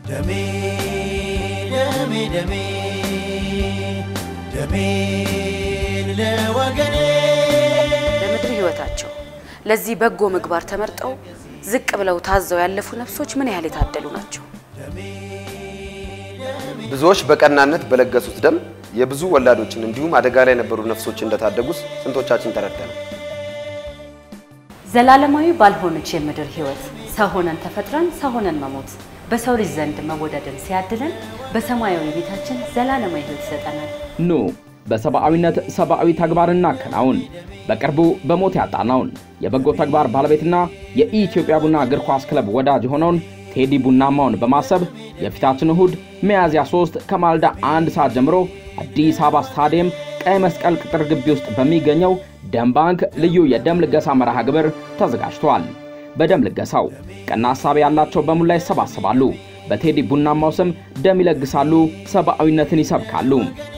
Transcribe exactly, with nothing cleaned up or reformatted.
ደሜ ደሜ ደሜ ደሜ ለወገኔ በምድር ህይወታቸው ለዚህ በጎ ምግባር ተመርጠው ዝቅ ብለው ታዘው ያለፉ ነፍሶች ምን ያህል የታደሉ ናቸው ብዙዎች በቀናነት በለገሱት ደም የብዙ ወላዶችን እንዲሁም አደጋ ላይ የነበሩ ነፍሶች እንደታደጉስ ስንቶቻችን ተረድተናል ዘላለማዊ ባልሆነች የምድር ህይወት ሰው ሆነን ተፈጥረን ሰው ሆነን መሞት በሰው ልጅ ዘንድ መወደድን ሲያድለን በሰማያዊ ቤታችን ዘላለማዊ ህይወት ይሰጠናል ኑ በሰብአዊነት ሰብአዊ ተግባርና ከናውን በቅርቡ በሞት ያጣናውን የበጎ ተግባር ባለቤትና የኢትዮጵያ ቡና እግር ኳስ ክለብ ወዳጅ ሆነውን ቴዲ ቡናማውን በማሰብ የፊታችን እሁድ ሚያዝያ ሶስት ከማልዳ አንድ ሰዓት ጀምሮ አዲስ አበባ ስታዲየም ቀይ መስቀል ቅጥር ግቢ ውስጥ በሚገኘው ደም ባንክ ልዩ የደም ልገሳ መርሃ ግብር ተዘጋጅቷል በደም ልገሳው ቀና ሐሳብ ያላቸው በሙሉ ላይ ሰባሰባሉ በቴዲ ቡናማው ስም ደም ይለግሳሉ ሰብአዊነትን ይሰብካሉ